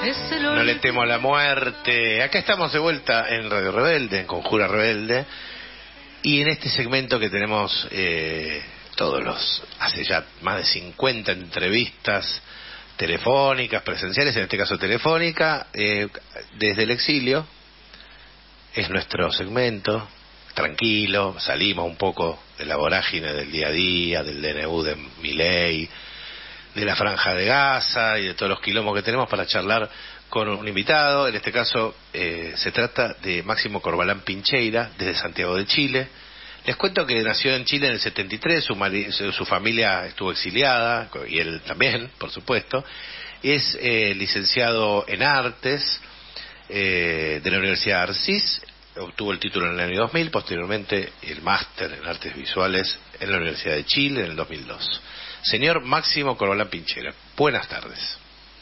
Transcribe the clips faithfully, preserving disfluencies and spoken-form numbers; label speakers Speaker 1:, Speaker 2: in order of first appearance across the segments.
Speaker 1: No le temo a la muerte. Acá estamos de vuelta en Radio Rebelde, en Conjura Rebelde. Y en este segmento que tenemos eh, todos los, hace ya más de cincuenta entrevistas telefónicas, presenciales, en este caso telefónica, eh, desde el exilio. Es nuestro segmento, tranquilo, salimos un poco de la vorágine del día a día, del D N U de Milei, de la Franja de Gaza y de todos los quilombos que tenemos para charlar con un invitado. En este caso eh, se trata de Máximo Corbalán Pincheira, desde Santiago de Chile. Les cuento que nació en Chile en el setenta y tres, su, mari, su, su familia estuvo exiliada, y él también, por supuesto. Es eh, licenciado en Artes eh, de la Universidad de Arcis, obtuvo el título en el año dos mil, posteriormente el máster en Artes Visuales en la Universidad de Chile en el dos mil dos. Señor Máximo Corbalán Pincheira, buenas tardes.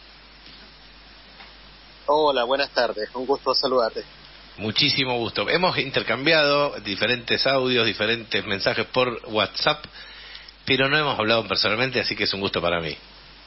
Speaker 2: Hola, buenas tardes, un gusto saludarte.
Speaker 1: Muchísimo gusto. Hemos intercambiado diferentes audios, diferentes mensajes por WhatsApp, pero no hemos hablado personalmente, así que es un gusto para mí.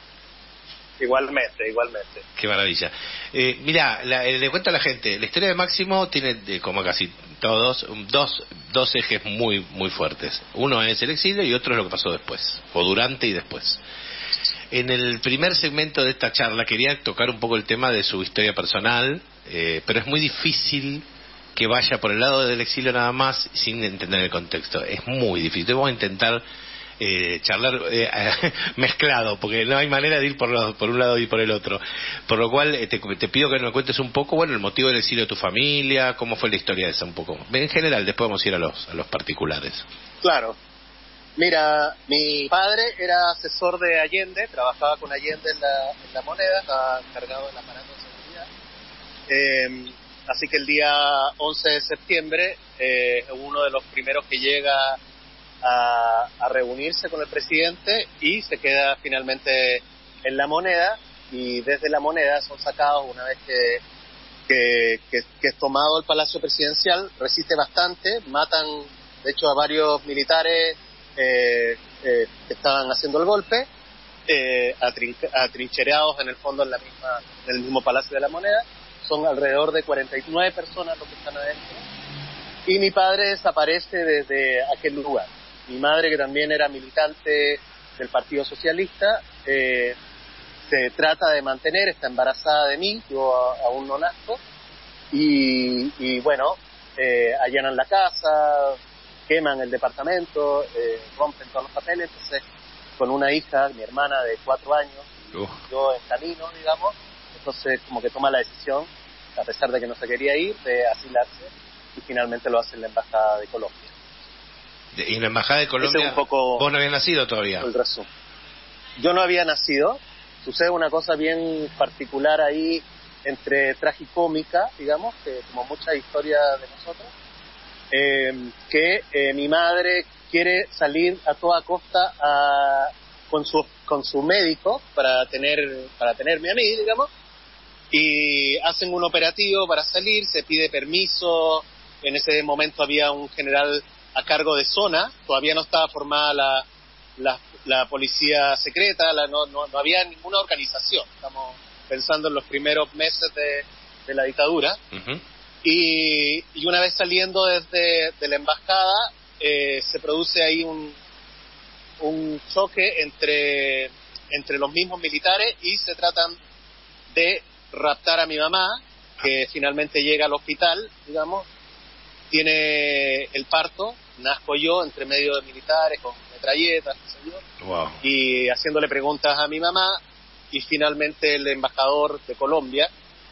Speaker 2: Igualmente, igualmente.
Speaker 1: Qué maravilla. Eh, mirá, la, eh, le cuento a la gente, la historia de Máximo tiene, eh, como casi todos, dos, dos ejes muy, muy fuertes. Uno es el exilio y otro es lo que pasó después, o durante y después. En el primer segmento de esta charla quería tocar un poco el tema de su historia personal, eh, pero es muy difícil que vaya por el lado del exilio nada más sin entender el contexto. Es muy difícil. Vamos a intentar eh, charlar eh, mezclado, porque no hay manera de ir por, los, por un lado y por el otro. Por lo cual eh, te, te pido que nos cuentes un poco, bueno, el motivo del exilio de tu familia, cómo fue la historia de esa un poco. En general, después vamos a ir a los, a los particulares.
Speaker 2: Claro. Mira, mi padre era asesor de Allende, trabajaba con Allende en la, en la Moneda, estaba encargado del aparato de seguridad. Eh, así que el día once de septiembre, eh, uno de los primeros que llega a, a reunirse con el presidente y se queda finalmente en la Moneda, y desde la Moneda son sacados una vez que, que, que, que es tomado el Palacio Presidencial. Resiste bastante, matan de hecho a varios militares Eh, eh, que estaban haciendo el golpe, eh, atrin- atrincherados en el fondo en la misma en el mismo Palacio de la Moneda. Son alrededor de cuarenta y nueve personas los que están adentro, y mi padre desaparece desde aquel lugar. Mi madre, que también era militante del Partido Socialista, eh, se trata de mantener, está embarazada de mí, yo a- aún no nazco, y, y bueno, eh, allanan la casa, queman el departamento, eh, rompen todos los papeles. Entonces, con una hija, mi hermana de cuatro años,
Speaker 1: Uh.
Speaker 2: yo en camino, digamos, entonces como que toma la decisión, a pesar de que no se quería ir, de asilarse, y finalmente lo hace en la Embajada de Colombia.
Speaker 1: De, y en la Embajada de Colombia,
Speaker 2: Ese es un poco
Speaker 1: vos no habías nacido todavía.
Speaker 2: El resumen. Yo no había nacido. Sucede una cosa bien particular ahí, entre tragicómica, digamos, que como muchas historias de nosotros. Eh, que eh, mi madre quiere salir a toda costa a, con su con su médico para tener para tenerme a mí, digamos, y hacen un operativo para salir, se pide permiso. En ese momento había un general a cargo de zona, todavía no estaba formada la la, la policía secreta, la, no, no no había ninguna organización. Estamos pensando en los primeros meses de, de la dictadura.
Speaker 1: Uh-huh.
Speaker 2: Y, y una vez saliendo desde de la embajada, eh, se produce ahí un, un choque entre, entre los mismos militares, y se tratan de raptar a mi mamá, que finalmente llega al hospital, digamos, tiene el parto, nazco yo entre medio de militares con metralletas, qué sé yo,
Speaker 1: Wow.
Speaker 2: y haciéndole preguntas a mi mamá, y finalmente el embajador de Colombia,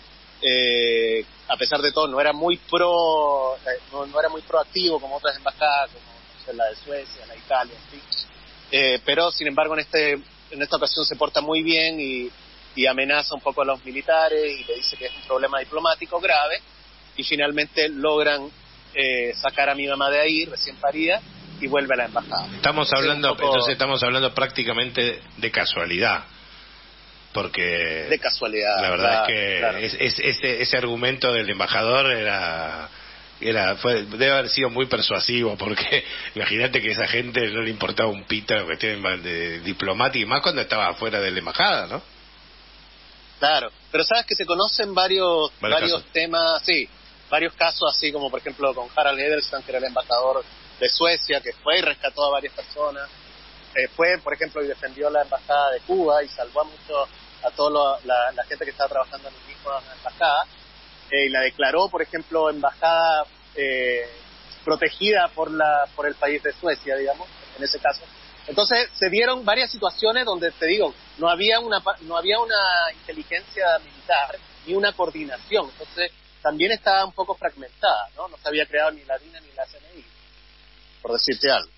Speaker 2: Eh, a pesar de todo, no era muy pro, eh, no, no era muy proactivo como otras embajadas, como no sé, la de Suecia, la de Italia, en fin. Eh, pero sin embargo en este en esta ocasión se porta muy bien, y, y amenaza un poco a los militares y le dice que es un problema diplomático grave, y finalmente logran eh, sacar a mi mamá de ahí, recién parida, y vuelve a la embajada.
Speaker 1: Estamos
Speaker 2: Entonces,
Speaker 1: hablando,
Speaker 2: un poco
Speaker 1: entonces estamos hablando prácticamente de casualidad. Porque
Speaker 2: de casualidad,
Speaker 1: la verdad
Speaker 2: claro,
Speaker 1: es que
Speaker 2: claro.
Speaker 1: es, es, ese, ese argumento del embajador era era fue debe haber sido muy persuasivo, porque imagínate que a esa gente no le importaba un pito la cuestión de diplomática, y más cuando estaba fuera de la embajada, ¿no?
Speaker 2: Claro, pero sabes que se conocen varios
Speaker 1: varios,
Speaker 2: varios
Speaker 1: casos.
Speaker 2: temas, sí, varios casos así como por ejemplo con Harald Edelstein, que era el embajador de Suecia, que fue y rescató a varias personas, eh, fue por ejemplo y defendió la embajada de Cuba y salvó a mucho a toda la, la gente que estaba trabajando en el mismo en la embajada, eh, y la declaró por ejemplo embajada eh, protegida por la por el país de Suecia, digamos, en ese caso. Entonces se dieron varias situaciones donde, te digo, no había una no había una inteligencia militar ni una coordinación. Entonces también estaba un poco fragmentada, ¿no? No se había creado ni la D I N A ni la C N I, por decirte algo.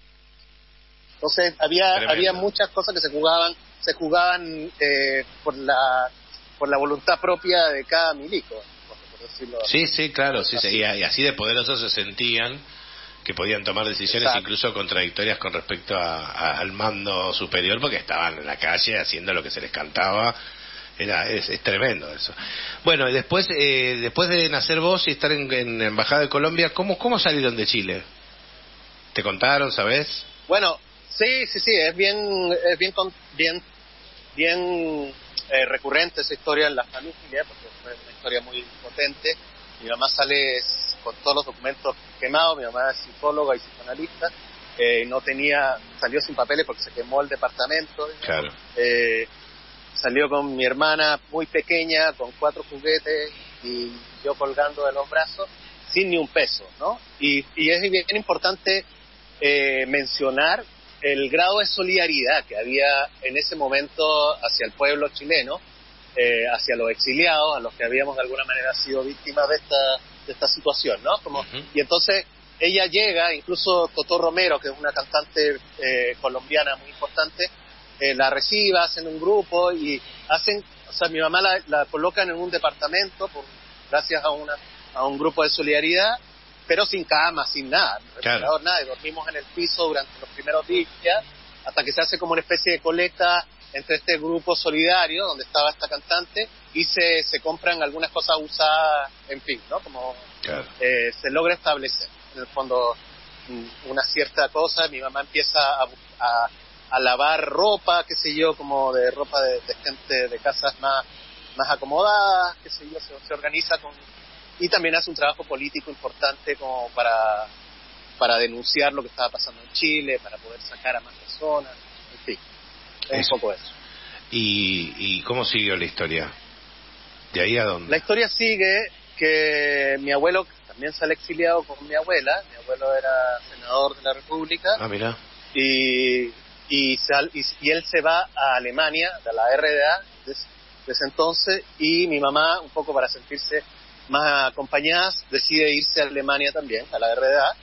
Speaker 2: Entonces había Tremendo. había muchas cosas que se jugaban se jugaban eh, por la por la voluntad propia de cada milico, por decirlo
Speaker 1: sí,
Speaker 2: así.
Speaker 1: sí, claro, sí, sí, y así de poderosos se sentían que podían tomar decisiones Exacto. incluso contradictorias con respecto a, a, al mando superior, porque estaban en la calle haciendo lo que se les cantaba. Era es, es tremendo eso. Bueno, y después eh, después de nacer vos y estar en, en la Embajada de Colombia, ¿cómo cómo salieron de Chile? ¿Te contaron, sabés?
Speaker 2: Bueno, sí, sí, sí, es bien es bien bien bien eh, recurrente esa historia en la familia, porque fue una historia muy potente. Mi mamá sale con todos los documentos quemados, mi mamá es psicóloga y psicoanalista, eh, no tenía, salió sin papeles porque se quemó el departamento,
Speaker 1: claro.
Speaker 2: eh, salió con mi hermana muy pequeña, con cuatro juguetes y yo colgando de los brazos, sin ni un peso, ¿no? Y, y es bien importante eh, mencionar el grado de solidaridad que había en ese momento hacia el pueblo chileno, eh, hacia los exiliados, a los que habíamos de alguna manera sido víctimas de esta de esta situación, ¿no? Como uh-huh. Y entonces ella llega, incluso Totó Romero, que es una cantante eh, colombiana muy importante, eh, la recibe, hacen un grupo y hacen, o sea, mi mamá la, la colocan en un departamento por, gracias a una a un grupo de solidaridad, pero sin cama, sin nada,
Speaker 1: claro.
Speaker 2: nada, y dormimos en el piso durante los primeros días, hasta que se hace como una especie de colecta entre este grupo solidario donde estaba esta cantante y se, se compran algunas cosas usadas, en fin, ¿no? Como
Speaker 1: claro.
Speaker 2: eh, se logra establecer en el fondo una cierta cosa. Mi mamá empieza a, a, a lavar ropa, qué sé yo, como de ropa de, de gente de casas más más acomodadas, qué sé yo, se, se organiza con y también hace un trabajo político importante como para para denunciar lo que estaba pasando en Chile, para poder sacar a más personas, en fin. Es un poco eso.
Speaker 1: ¿Y, ¿Y cómo siguió la historia? ¿De ahí a dónde?
Speaker 2: La historia sigue que mi abuelo también sale exiliado con mi abuela. Mi abuelo era senador de la República.
Speaker 1: Ah, mira.
Speaker 2: Y, y, sal, y, y él se va a Alemania, de la R D A, desde, desde entonces, y mi mamá, un poco para sentirse más acompañadas, decide irse a Alemania también, a la R D A.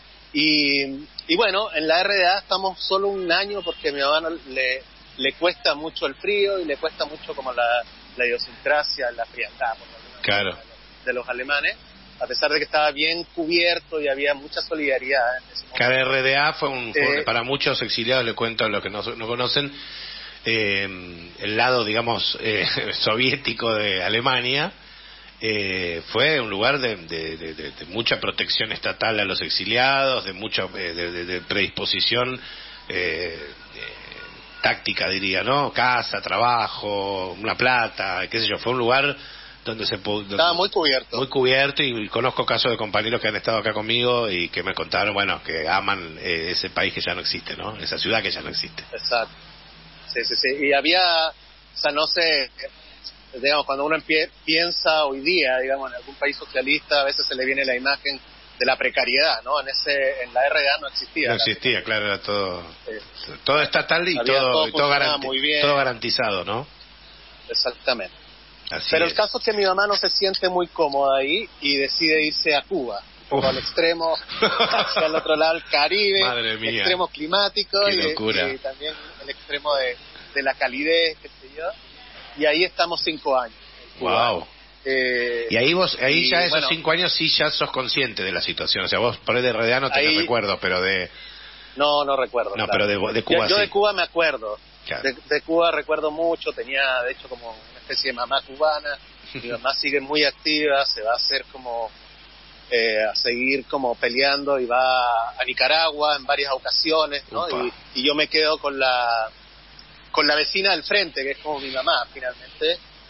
Speaker 2: Y, y bueno, en la R D A estamos solo un año porque a mi mamá no, le, le cuesta mucho el frío y le cuesta mucho como la, la idiosincrasia, la frialdad por
Speaker 1: claro.
Speaker 2: de, los, de los alemanes, a pesar de que estaba bien cubierto y había mucha solidaridad en ese momento.
Speaker 1: Cada R D A fue un, fue,
Speaker 2: eh,
Speaker 1: para muchos exiliados, le cuento a los que no, no conocen, eh, el lado, digamos, eh, soviético de Alemania. Eh, fue un lugar de, de, de, de, de mucha protección estatal a los exiliados, de mucha eh, de, de, de predisposición eh, eh, táctica, diría, ¿no? Casa, trabajo, una plata, qué sé yo. Fue un lugar donde se donde,
Speaker 2: estaba muy cubierto,
Speaker 1: muy cubierto y, y conozco casos de compañeros que han estado acá conmigo y que me contaron, bueno, que aman eh, ese país que ya no existe, ¿no? Esa ciudad que ya no existe.
Speaker 2: Exacto. Sí, sí, sí. Y había, o sea, no sé. Digamos, cuando uno empie- piensa hoy día, digamos, en algún país socialista, a veces se le viene la imagen de la precariedad, ¿no? En ese, en la R D A no existía.
Speaker 1: No existía, claro, era todo,
Speaker 2: sí.
Speaker 1: todo estatal y
Speaker 2: Había
Speaker 1: todo,
Speaker 2: todo,
Speaker 1: y todo, garanti-
Speaker 2: muy bien.
Speaker 1: todo garantizado, ¿no?
Speaker 2: Exactamente.
Speaker 1: Así
Speaker 2: Pero
Speaker 1: es.
Speaker 2: el caso es que mi mamá no se siente muy cómoda ahí y decide irse a Cuba, un poco al extremo, hacia el otro lado, el Caribe,
Speaker 1: Madre mía.
Speaker 2: el extremo climático y, y también el extremo de, de la calidez, qué sé yo. Y ahí estamos cinco años.
Speaker 1: Wow.
Speaker 2: Eh,
Speaker 1: y ahí vos, ahí
Speaker 2: y
Speaker 1: ya esos
Speaker 2: bueno,
Speaker 1: cinco años sí ya sos consciente de la situación. O sea, vos por ahí de R D A no tenés
Speaker 2: ahí,
Speaker 1: recuerdos, pero de...
Speaker 2: No, no recuerdo.
Speaker 1: No,
Speaker 2: claro.
Speaker 1: pero de, de Cuba
Speaker 2: Yo, yo
Speaker 1: sí.
Speaker 2: de Cuba me acuerdo.
Speaker 1: Claro.
Speaker 2: De, de Cuba recuerdo mucho. Tenía, de hecho, como una especie de mamá cubana. Mi mamá sigue muy activa. Se va a hacer como... Eh, a seguir como peleando y va a Nicaragua en varias ocasiones, ¿no? Y, y yo me quedo con la... con la vecina del frente, que es como mi mamá, finalmente,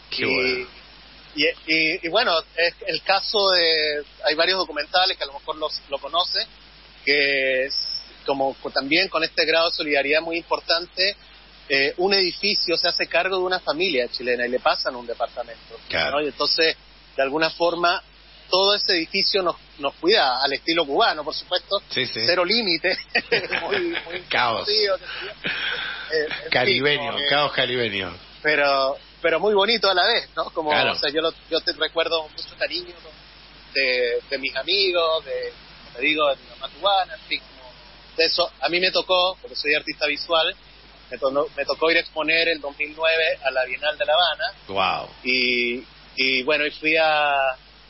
Speaker 1: Qué
Speaker 2: y,
Speaker 1: bueno.
Speaker 2: Y, y, y bueno, es el caso de... Hay varios documentales que a lo mejor los, lo conocen, que es como también con este grado de solidaridad muy importante, eh, un edificio se hace cargo de una familia chilena y le pasan un departamento.
Speaker 1: Claro.
Speaker 2: ¿no? Y entonces, de alguna forma, todo ese edificio nos, nos cuida al estilo cubano, por supuesto,
Speaker 1: sí, sí.
Speaker 2: Cero límite, muy, muy
Speaker 1: caos.
Speaker 2: Conocido, eh,
Speaker 1: caribeño,
Speaker 2: fin, ¿no?
Speaker 1: caos caribeño.
Speaker 2: Pero pero muy bonito a la vez, ¿no? Como,
Speaker 1: claro.
Speaker 2: o sea, yo lo, yo te recuerdo mucho cariño de, de mis amigos, de, como te digo, de mi mamá cubana, en fin, como de eso. A mí me tocó, porque soy artista visual, me, to me tocó ir a exponer el dos mil nueve a la Bienal de La Habana.
Speaker 1: Wow.
Speaker 2: Y, y bueno, y fui a...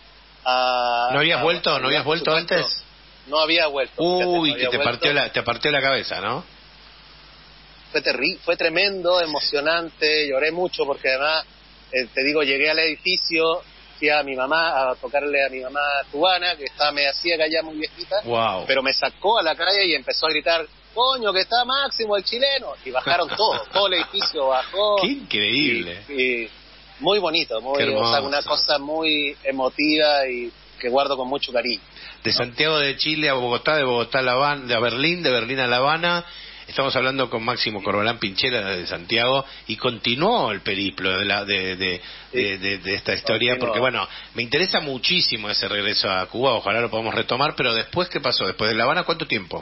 Speaker 2: a
Speaker 1: ¿No habías
Speaker 2: a,
Speaker 1: vuelto?
Speaker 2: a,
Speaker 1: ¿No habías vuelto supuesto, antes?
Speaker 2: No había vuelto.
Speaker 1: Uy,
Speaker 2: no
Speaker 1: que te
Speaker 2: vuelto.
Speaker 1: partió, la, te partió la cabeza, ¿no?
Speaker 2: Fue terrible, fue tremendo, emocionante, lloré mucho porque además, eh, te digo, llegué al edificio, fui a mi mamá, a tocarle a mi mamá cubana, que estaba media ciega ya, muy viejita,
Speaker 1: wow.
Speaker 2: pero me sacó a la calle y empezó a gritar, coño, que está Máximo, el chileno, y bajaron todo, todo el edificio bajó.
Speaker 1: ¡Qué increíble!
Speaker 2: Y, y muy bonito, muy, o sea, una cosa muy emotiva y que guardo con mucho cariño.
Speaker 1: De ¿no? Santiago de Chile a Bogotá, de Bogotá a La Habana, a Berlín, de Berlín a La Habana. Estamos hablando con Máximo Corbalán Pinchera de Santiago y continuó el periplo de, la, de, de, sí. de, de, de esta historia continuó. Porque bueno, me interesa muchísimo ese regreso a Cuba, ojalá lo podamos retomar, pero después, ¿qué pasó? Después de La Habana, ¿cuánto tiempo?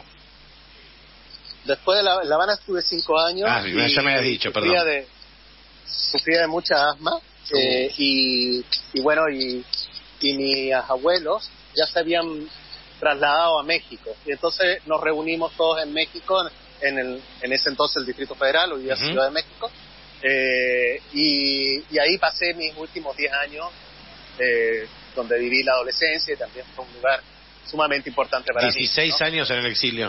Speaker 2: Después de La, la Habana estuve cinco años.
Speaker 1: Ah, y, ya me has dicho,
Speaker 2: sufría
Speaker 1: perdón.
Speaker 2: De, sufría de mucha asma uh. eh, y, y bueno, y, y mis abuelos ya se habían trasladado a México y entonces nos reunimos todos en México, en, el, en ese entonces el Distrito Federal, hoy día uh-huh. Ciudad de México, eh, y, y ahí pasé mis últimos diez años, eh, donde viví la adolescencia y también fue un lugar sumamente importante para mí.
Speaker 1: dieciséis ¿no? años en el exilio.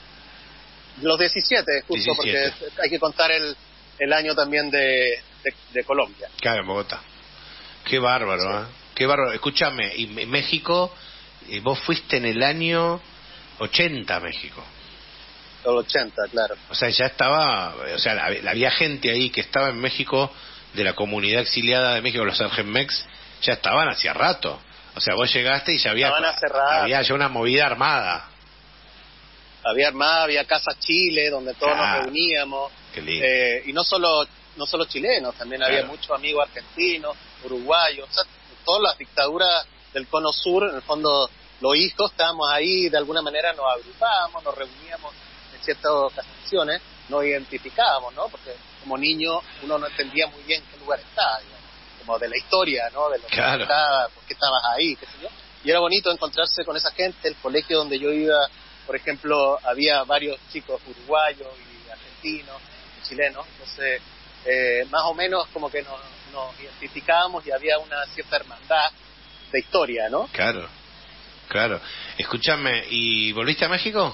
Speaker 2: Los diecisiete, justo, diecisiete. Porque hay que contar el, el año también de, de, de Colombia.
Speaker 1: Claro, en Bogotá. Qué bárbaro, sí. ¿eh? Qué bárbaro. Escúchame, y México, vos fuiste en el año ochenta a México.
Speaker 2: El ochenta, claro.
Speaker 1: O sea, ya estaba, o sea, había gente ahí que estaba en México, de la comunidad exiliada de México, los Argenmex, ya estaban hacía rato. O sea, vos llegaste y ya había, había ya una movida armada.
Speaker 2: Había armada, había Casa Chile, donde todos claro. nos reuníamos.
Speaker 1: Qué lindo.
Speaker 2: Eh, y no solo no solo chilenos, también claro. había muchos amigos argentinos, uruguayos, o sea, todas las dictaduras del Cono Sur, en el fondo, los hijos estábamos ahí, de alguna manera nos agrupábamos, nos reuníamos en ciertas ocasiones, nos identificábamos, ¿no? Porque como niño uno no entendía muy bien qué lugar estaba, digamos, como de la historia, ¿no? De lo
Speaker 1: claro.
Speaker 2: que estaba, por qué estabas ahí, qué sé yo. Y era bonito encontrarse con esa gente. El colegio donde yo iba, por ejemplo, había varios chicos uruguayos y argentinos, y chilenos, entonces eh, más o menos como que nos, nos identificábamos y había una cierta hermandad de historia, ¿no?
Speaker 1: Claro, claro. Escúchame, ¿y volviste a México?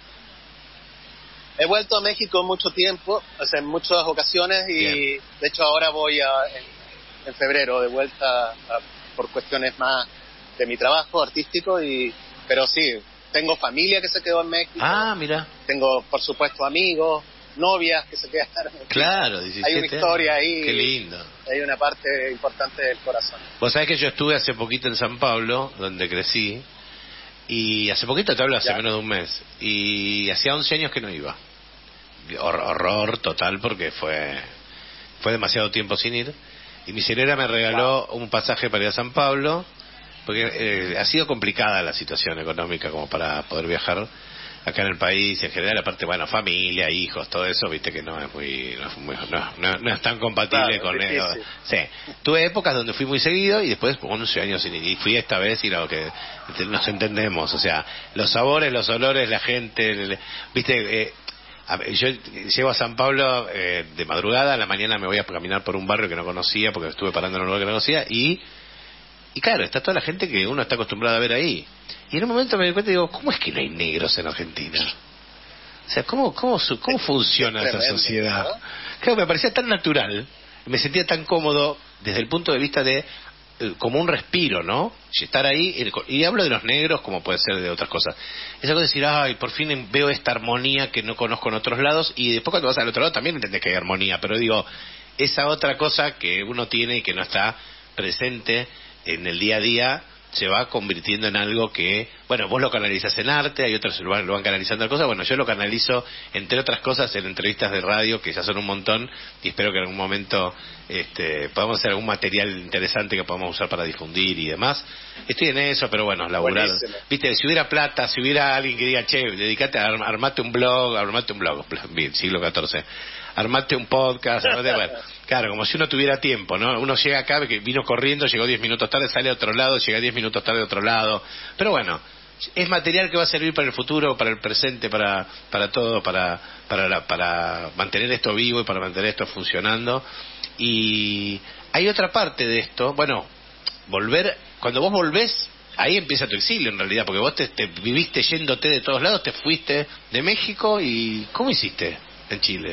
Speaker 2: He vuelto a México mucho tiempo, o sea, en muchas ocasiones, y Bien. de hecho ahora voy a, en, en febrero de vuelta a, por cuestiones más de mi trabajo artístico, y pero sí, tengo familia que se quedó en México.
Speaker 1: Ah, mira.
Speaker 2: Tengo, por supuesto, amigos, novias que se quedaron en México.
Speaker 1: Claro, diecisiete
Speaker 2: Hay una historia
Speaker 1: años.
Speaker 2: ahí.
Speaker 1: Qué lindo.
Speaker 2: Hay una parte importante del corazón.
Speaker 1: Vos sabés que yo estuve hace poquito en San Pablo, donde crecí, y hace poquito, te hablo hace ya. menos de un mes, y hacía once años que no iba. Hor- horror total, porque fue fue demasiado tiempo sin ir, y mi señora me regaló wow. un pasaje para ir a San Pablo, porque eh, ha sido complicada la situación económica como para poder viajar acá en el país en general, aparte, bueno, familia, hijos, todo eso, viste que no es muy no es, muy, no, no, no es tan compatible claro, con eso. Sí, tuve épocas donde fui muy seguido y después once años sin ir, y fui esta vez y lo que nos entendemos, o sea, los sabores, los olores, la gente, el, viste, eh, yo llego a San Pablo eh, de madrugada, a la mañana me voy a caminar por un barrio que no conocía, porque estuve parando en un lugar que no conocía, y y claro, está toda la gente que uno está acostumbrado a ver ahí. Y en un momento me di cuenta y digo, ¿cómo es que no hay negros en Argentina? O sea, ¿cómo cómo, cómo funciona esa sociedad? ¿No? Claro, me parecía tan natural, me sentía tan cómodo desde el punto de vista de eh, como un respiro, ¿no? Y estar ahí, y hablo de los negros como puede ser de otras cosas. Es algo de decir, ay, por fin veo esta armonía que no conozco en otros lados, y después cuando vas al otro lado también entendés que hay armonía, pero digo, esa otra cosa que uno tiene y que no está presente en el día a día se va convirtiendo en algo que, bueno, vos lo canalizas en arte, hay otros lo van, lo van canalizando en cosas, bueno, yo lo canalizo, entre otras cosas, en entrevistas de radio, que ya son un montón, y espero que en algún momento este, podamos hacer algún material interesante que podamos usar para difundir y demás. Estoy en eso, pero bueno, laburar. Buenísimo. Viste, si hubiera plata, si hubiera alguien que diga, che, dedicate a arm, armate un blog, armate un blog, bien, siglo catorce, armate un podcast, armate, bueno, claro, como si uno tuviera tiempo, ¿no? Uno llega acá, que vino corriendo, llegó diez minutos tarde, sale a otro lado, llega diez minutos tarde a otro lado, pero bueno, es material que va a servir para el futuro, para el presente, para para todo, para para la, para mantener esto vivo y para mantener esto funcionando. Y hay otra parte de esto, bueno, volver, cuando vos volvés, ahí empieza tu exilio en realidad, porque vos te, te viviste yéndote de todos lados, te fuiste de México y ¿cómo hiciste en Chile?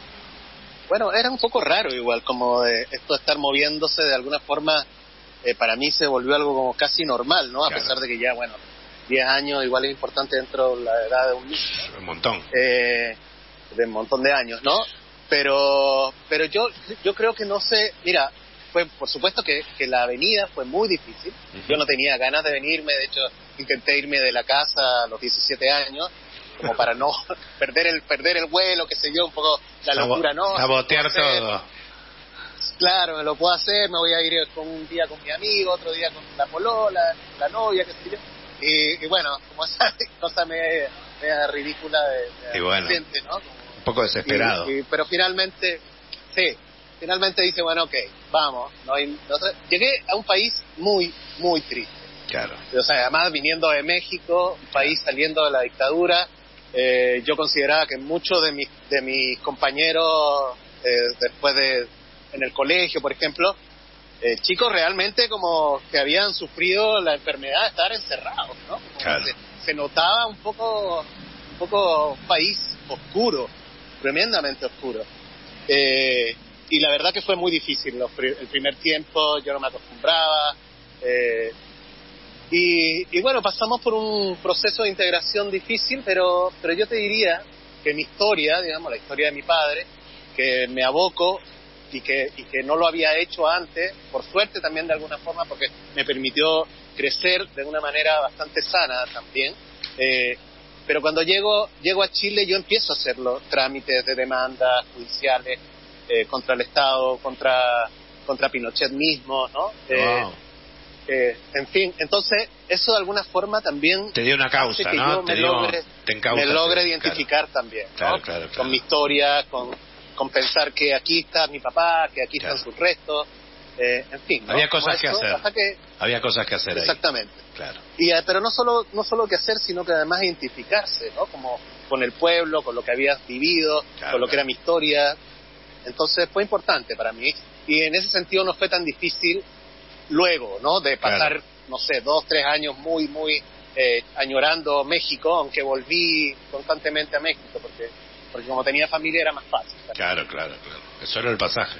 Speaker 2: Bueno, era un poco raro igual, como de esto de estar moviéndose de alguna forma, eh, para mí se volvió algo como casi normal, ¿no? A claro. pesar de que ya, bueno, diez años igual es importante dentro de la edad de un niño, ¿no?
Speaker 1: Un montón.
Speaker 2: Eh, de un montón de años, ¿no? Pero pero yo yo creo que no sé, mira, fue por supuesto que, que la avenida fue muy difícil, uh-huh. Yo no tenía ganas de venirme, de hecho intenté irme de la casa a los diecisiete años, como para no perder el perder el vuelo, qué sé yo, un poco la locura, ¿no?
Speaker 1: Sabotear todo.
Speaker 2: Claro, me lo puedo hacer, me voy a ir con un día con mi amigo, otro día con la polola, la novia, qué sé yo. Y, y bueno, como esa cosa media, media ridícula de, de
Speaker 1: y bueno,
Speaker 2: gente, ¿no? Como,
Speaker 1: un poco desesperado.
Speaker 2: Y, y, pero finalmente, sí, finalmente dice, bueno, ok, vamos. No hay, no sé, llegué a un país muy, muy triste.
Speaker 1: Claro.
Speaker 2: O sea, además viniendo de México, un país saliendo de la dictadura, eh, yo consideraba que muchos de mis de mis compañeros eh, después de en el colegio, por ejemplo, eh, chicos realmente como que habían sufrido la enfermedad de estar encerrados, ¿no? Como
Speaker 1: claro.
Speaker 2: se, se notaba un poco un poco un país oscuro, tremendamente oscuro. Eh, y la verdad que fue muy difícil los, el primer tiempo, yo no me acostumbraba. Eh, Y, y bueno, pasamos por un proceso de integración difícil, pero pero yo te diría que mi historia, digamos, la historia de mi padre, que me aboco y que y que no lo había hecho antes, por suerte también de alguna forma, porque me permitió crecer de una manera bastante sana también. Eh, pero cuando llego llego a Chile, yo empiezo a hacer los trámites de demandas judiciales eh, contra el Estado, contra contra Pinochet mismo, ¿no? Eh,
Speaker 1: wow.
Speaker 2: Eh, en fin, entonces eso de alguna forma también
Speaker 1: te dio una causa,
Speaker 2: que
Speaker 1: ¿no?
Speaker 2: yo
Speaker 1: Te
Speaker 2: me
Speaker 1: dio,
Speaker 2: logre,
Speaker 1: te encausa,
Speaker 2: me logre
Speaker 1: sí,
Speaker 2: identificar
Speaker 1: claro.
Speaker 2: también, ¿no?
Speaker 1: Claro, claro, claro.
Speaker 2: Con mi historia, con, con pensar que aquí está mi papá, que aquí claro. están sus restos, eh, en fin, ¿no?
Speaker 1: Había cosas que hacer.
Speaker 2: Que,
Speaker 1: Había cosas que hacer.
Speaker 2: Exactamente.
Speaker 1: Ahí. Claro.
Speaker 2: Y eh, pero no solo no solo que hacer, sino que además identificarse, ¿no? Como con el pueblo, con lo que habías vivido,
Speaker 1: claro,
Speaker 2: con lo
Speaker 1: claro.
Speaker 2: que era mi historia. Entonces fue importante para mí y en ese sentido no fue tan difícil luego, ¿no? De pasar claro. no sé, dos, tres años muy, muy eh, añorando México, aunque volví constantemente a México, porque porque como tenía familia era más fácil.
Speaker 1: Claro, claro, claro. Eso era el pasaje.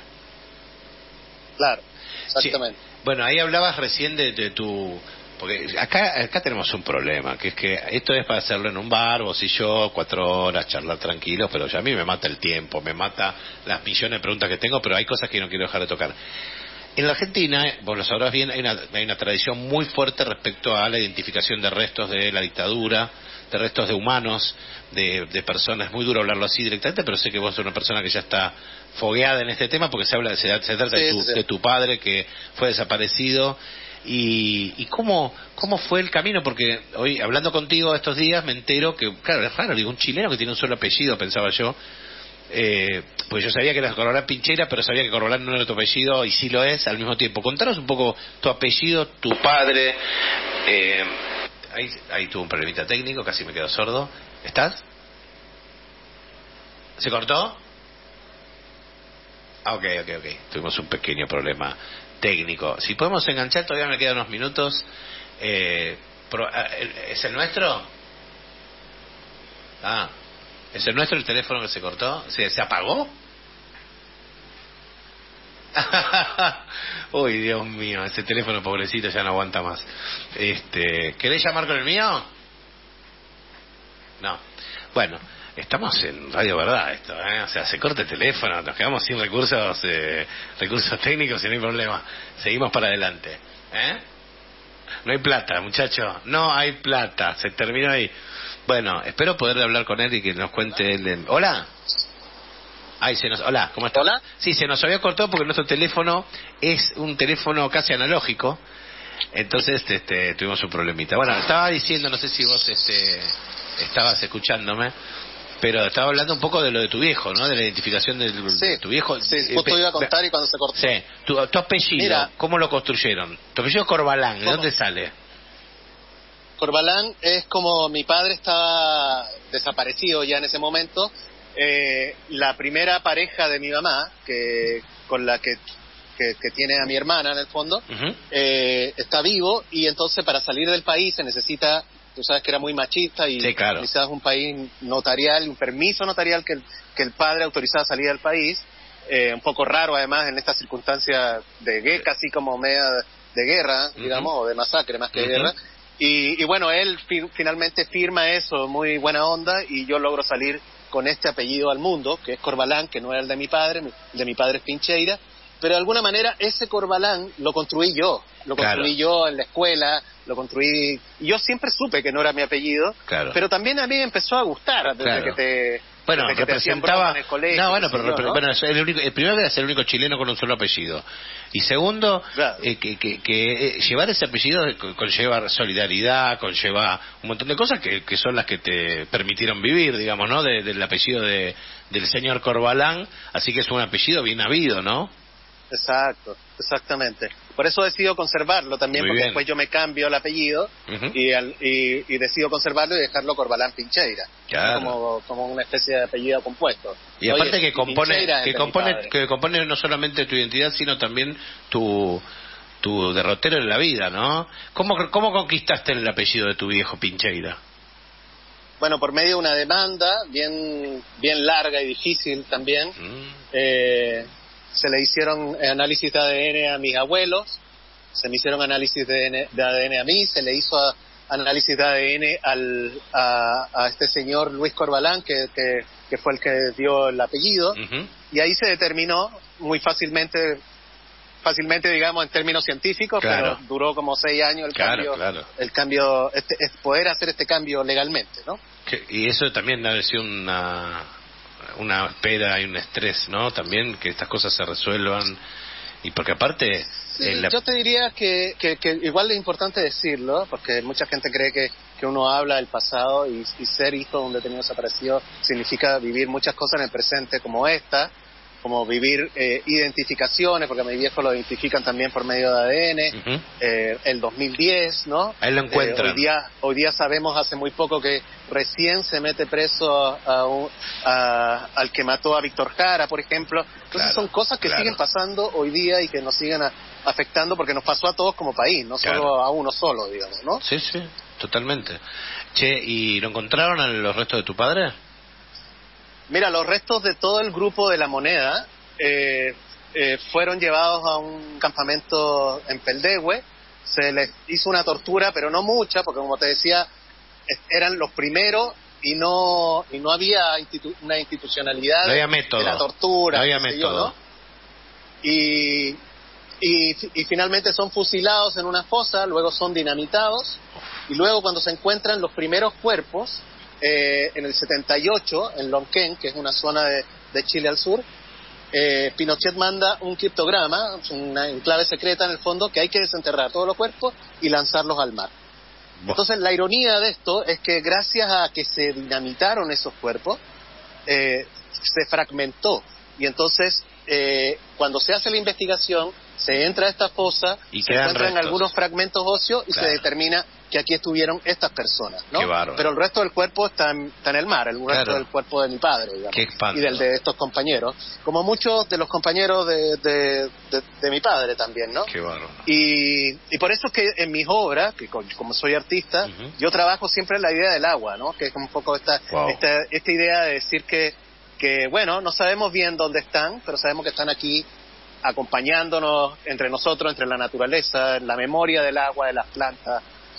Speaker 2: Claro, exactamente.
Speaker 1: Sí. Bueno, ahí hablabas recién de, de tu... Porque acá acá tenemos un problema, que es que esto es para hacerlo en un bar, vos y yo, cuatro horas, charlar tranquilos, pero ya a mí me mata el tiempo, me mata las millones de preguntas que tengo, pero hay cosas que no quiero dejar de tocar. En la Argentina, vos lo sabrás bien, hay una, hay una tradición muy fuerte respecto a la identificación de restos de la dictadura, de restos de humanos, de, de personas. Es muy duro hablarlo así directamente, pero sé que vos sos una persona que ya está fogueada en este tema, porque se habla, se, se trata sí, de, tu, sí. de tu padre que fue desaparecido. Y, y cómo cómo fue el camino, porque hoy, hablando contigo estos días, me entero que, claro, es raro, digo, un chileno que tiene un solo apellido, pensaba yo. Eh, pues yo sabía que era Corbalán Pincheira, pero sabía que Corbalán no era tu apellido y sí lo es al mismo tiempo. Contanos un poco tu apellido, tu padre. Eh, ahí, ahí tuve un problemita técnico, casi me quedo sordo. ¿Estás? ¿Se cortó? Ah, ok, ok, ok. Tuvimos un pequeño problema técnico. Si podemos enganchar, todavía me quedan unos minutos. Eh, pro, ¿Es el nuestro? Ah. ¿Es el nuestro el teléfono que se cortó? ¿Se, se apagó? Uy, Dios mío, ese teléfono pobrecito ya no aguanta más. Este, ¿querés llamar con el mío? No. Bueno, Estamos en Radio Verdad esto, ¿eh? O sea, se corta el teléfono, nos quedamos sin recursos eh, recursos técnicos y no hay problema. Seguimos para adelante. ¿Eh? No hay plata, muchachos. No hay plata. Se terminó ahí. Bueno, espero poder hablar con él y que nos cuente él. En... Hola. Ay, se nos... Hola, ¿cómo estás?
Speaker 2: Hola.
Speaker 1: Sí, se nos había cortado porque nuestro teléfono es un teléfono casi analógico. Entonces este, tuvimos un problemita. Bueno, estaba diciendo, no sé si vos este, estabas escuchándome, pero estaba hablando un poco de lo de tu viejo, ¿no? De la identificación del,
Speaker 2: sí,
Speaker 1: de tu viejo.
Speaker 2: Sí, justo iba a contar y cuando se cortó.
Speaker 1: Sí, tu, tu apellido, Mira, ¿cómo lo construyeron? Tu apellido es Corbalán, ¿de ¿cómo? ¿Dónde sale?
Speaker 2: Corbalán es como mi padre estaba desaparecido ya en ese momento. Eh, la primera pareja de mi mamá, que con la que, que, que tiene a mi hermana en el fondo, uh-huh. eh, está vivo y entonces para salir del país se necesita... Tú sabes que era muy machista y
Speaker 1: sí, claro.
Speaker 2: quizás un país notarial, un permiso notarial que el, que el padre autorizaba a salir del país, eh, un poco raro además en estas circunstancias de guerra, casi como media de guerra, uh-huh. digamos, o de masacre más que uh-huh. de guerra. Y, y bueno, él fi- finalmente firma eso, muy buena onda, y yo logro salir con este apellido al mundo, que es Corbalán, que no era el de mi padre, el de mi padre es Pincheira, pero de alguna manera ese Corbalán lo construí yo, lo construí claro. yo en la escuela, lo construí, y yo siempre supe que no era mi apellido,
Speaker 1: claro.
Speaker 2: pero también a mí me empezó a gustar desde claro. que te...
Speaker 1: Bueno,
Speaker 2: desde que
Speaker 1: representaba...
Speaker 2: te en el colegio,
Speaker 1: no, bueno, pero
Speaker 2: yo,
Speaker 1: repre...
Speaker 2: ¿no?
Speaker 1: bueno, el, único, el primero era ser el único chileno con un solo apellido. Y segundo,
Speaker 2: claro.
Speaker 1: eh, que, que, que eh, llevar ese apellido conlleva solidaridad, conlleva un montón de cosas que, que son las que te permitieron vivir, digamos, ¿no? De, del apellido de, del señor Corbalán, así que es un apellido bien habido, ¿no?
Speaker 2: Exacto, exactamente. Por eso decido conservarlo también,
Speaker 1: Muy
Speaker 2: porque
Speaker 1: bien.
Speaker 2: después yo me cambio el apellido uh-huh. y, al, y, y decido conservarlo y dejarlo Corbalán Pincheira,
Speaker 1: claro.
Speaker 2: como, como una especie de apellido compuesto.
Speaker 1: Y aparte
Speaker 2: Oye,
Speaker 1: que compone, que compone, que
Speaker 2: compone
Speaker 1: compone no solamente tu identidad, sino también tu tu derrotero en la vida, ¿no? ¿Cómo, cómo conquistaste el apellido de tu viejo Pincheira?
Speaker 2: Bueno, por medio de una demanda bien, bien larga y difícil también. Mm. Eh, se le hicieron análisis de A D N a mis abuelos, se me hicieron análisis de, de A D N a mí, se le hizo a, análisis de A D N al, a, a este señor Luis Corbalán, que, que, que fue el que dio el apellido, uh-huh. y ahí se determinó muy fácilmente, fácilmente digamos en términos científicos, claro. pero duró como seis años el
Speaker 1: claro,
Speaker 2: cambio,
Speaker 1: claro.
Speaker 2: el cambio, este, es poder hacer este cambio legalmente, ¿no?
Speaker 1: Que, y eso también debe ser una... una espera y un estrés, ¿no? También que estas cosas se resuelvan, y porque aparte...
Speaker 2: Sí,
Speaker 1: la...
Speaker 2: yo te diría que, que, que igual es importante decirlo, porque mucha gente cree que, que uno habla del pasado y, y ser hijo de un detenido desaparecido significa vivir muchas cosas en el presente como esta, como vivir eh, identificaciones, porque a mi viejo lo identifican también por medio de A D N, uh-huh. eh, el dos mil diez, ¿no?
Speaker 1: Ahí lo encuentran.
Speaker 2: Eh, hoy día, hoy día sabemos hace muy poco que recién se mete preso a, a un, a, al que mató a Víctor Jara, por ejemplo. Entonces claro, son cosas que claro. siguen pasando hoy día y que nos siguen a, afectando porque nos pasó a todos como país, no claro. solo a uno solo, digamos, ¿no?
Speaker 1: Sí, sí, totalmente. Che, ¿y lo encontraron a los restos de tu padre?
Speaker 2: Mira, los restos de todo el grupo de La Moneda eh, eh, fueron llevados a un campamento en Peldehue. Se les hizo una tortura, pero no mucha, porque como te decía, eran los primeros y no y no había institu- una institucionalidad
Speaker 1: no había método.
Speaker 2: de la tortura.
Speaker 1: No había método.
Speaker 2: Yo, ¿no? Y, y, y finalmente son fusilados en una fosa, luego son dinamitados, y luego cuando se encuentran los primeros cuerpos, Eh, en el setenta y ocho, en Lonquén, que es una zona de, de Chile al sur, eh, Pinochet manda un criptograma, una enclave secreta en el fondo, que hay que desenterrar todos los cuerpos y lanzarlos al mar. Entonces la ironía de esto es que gracias a que se dinamitaron esos cuerpos, eh, se fragmentó, y entonces eh, cuando se hace la investigación se entra a esta fosa y se encuentran restos. algunos fragmentos óseos y claro. se determina que aquí estuvieron estas personas, ¿no? Pero el resto del cuerpo está en, está en el mar, el resto claro. del cuerpo de mi padre, digamos, y del de estos compañeros, como muchos de los compañeros de, de, de, de mi padre también, ¿no?
Speaker 1: Qué bárbaro.
Speaker 2: Y, y por eso es que en mis obras, que como soy artista, uh-huh. yo trabajo siempre en la idea del agua, ¿no? Que es un poco esta, wow. esta, esta idea de decir que, que, bueno, no sabemos bien dónde están, pero sabemos que están aquí acompañándonos entre nosotros, entre la naturaleza, la memoria del agua, de las plantas,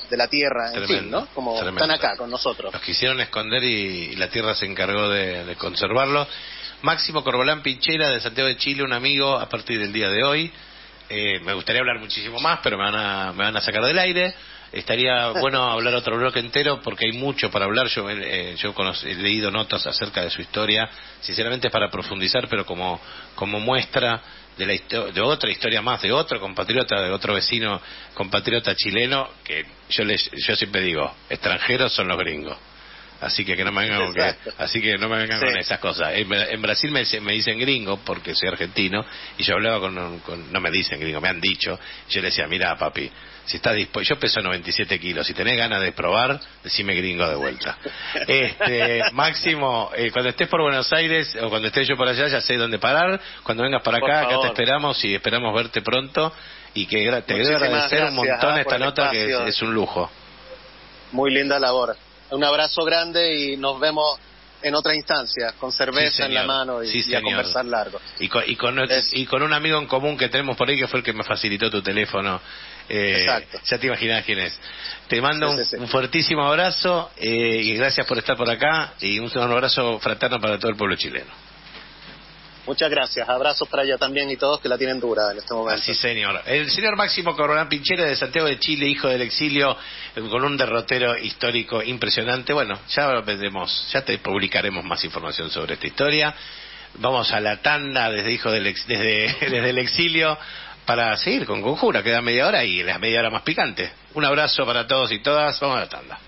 Speaker 2: de la tierra,
Speaker 1: Tremendo,
Speaker 2: en fin, ¿no? Como
Speaker 1: tremendo.
Speaker 2: están acá con nosotros.
Speaker 1: Los quisieron esconder y, y la tierra se encargó de, de conservarlo. Máximo Corbalán Pinchera, de Santiago de Chile, un amigo a partir del día de hoy. Eh, me gustaría hablar muchísimo más, pero me van a, me van a sacar del aire. Estaría bueno hablar otro bloque entero porque hay mucho para hablar. Yo, eh, yo conoc- he leído notas acerca de su historia, sinceramente es para profundizar, pero como, como muestra de, la histo- de otra historia más, de otro compatriota, de otro vecino compatriota chileno, que yo, les, yo siempre digo, extranjeros son los gringos. Así que que no me vengan con que, así que no me vengan
Speaker 2: Sí.
Speaker 1: con esas cosas. En, en Brasil me, me dicen gringo porque soy argentino y yo hablaba con, con no me dicen gringo, me han dicho. Y yo le decía, mira papi, si estás dispuesto, yo peso noventa y siete kilos, si tenés ganas de probar, decime gringo de vuelta. Este, Máximo, eh, cuando estés por Buenos Aires o cuando estés yo por allá, ya sé dónde parar. Cuando vengas para acá, acá te esperamos y esperamos verte pronto. Y que gra- te quiero agradecer un montón
Speaker 2: ah,
Speaker 1: esta nota que es, es un lujo.
Speaker 2: Muy linda labor. Un abrazo grande y nos vemos en otra instancia, con cerveza
Speaker 1: Sí,
Speaker 2: en la mano y,
Speaker 1: sí,
Speaker 2: y a conversar largo.
Speaker 1: Y con, y, con,
Speaker 2: Es...
Speaker 1: y con un amigo en común que tenemos por ahí que fue el que me facilitó tu teléfono. Eh,
Speaker 2: Exacto.
Speaker 1: Ya te imaginas quién es. Te mando
Speaker 2: sí,
Speaker 1: un,
Speaker 2: sí, sí.
Speaker 1: un fuertísimo abrazo eh, y gracias por estar por acá y un, un abrazo fraterno para todo el pueblo chileno.
Speaker 2: Muchas gracias. Abrazos para allá también y todos que la tienen dura en este momento.
Speaker 1: Así, señor. El señor Máximo Corbalán Pinchera, de Santiago de Chile, hijo del exilio, con un derrotero histórico impresionante. Bueno, ya veremos, ya te publicaremos más información sobre esta historia. Vamos a la tanda desde hijo del ex, desde, desde el exilio para seguir con Conjura. Queda media hora y la media hora más picante. Un abrazo para todos y todas. Vamos a la tanda.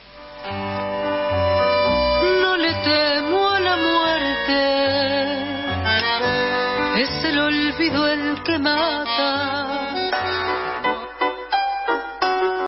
Speaker 3: No le temo a la muerte, es el olvido el que mata.